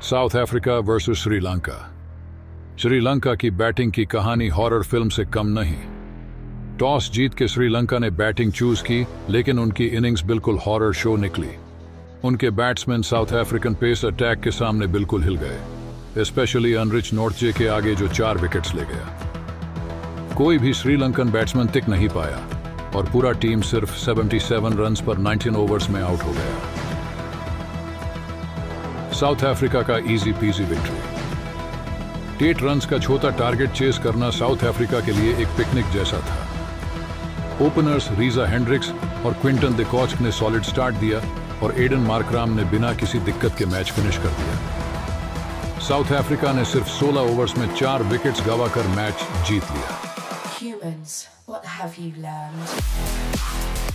South Africa versus Sri Lanka. Sri Lanka की batting की कहानी हॉरर फिल्म से कम नहीं। टॉस जीत के श्रीलंका ने बैटिंग चूज की, लेकिन उनकी इनिंग्स बिल्कुल हॉरर शो निकली। उनके batsman South African pace attack के सामने बिल्कुल हिल गए, स्पेशली अनरिच नॉर्थजे के आगे जो 4 विकेट्स ले गया। कोई भी श्रीलंकन बैट्समैन टिक नहीं पाया और पूरा टीम सिर्फ 77 रन्स पर 19 ओवर्स में आउट हो गया। साउथ अफ्रीका का इजी पीजी विक्ट्री। 8 रन्स का छोटा टारगेट चेस करना साउथ अफ्रीका के लिए एक पिकनिक जैसा था। ओपनर्स रीजा हेंड्रिक्स और क्विंटन द कॉक ने सॉलिड स्टार्ट दिया और एडन मार्कराम ने बिना किसी दिक्कत के मैच फिनिश कर दिया। साउथ अफ्रीका ने सिर्फ 16 ओवर्स में 4 विकेट्स गंवाकर मैच जीत लिया। Humans, what have you learned?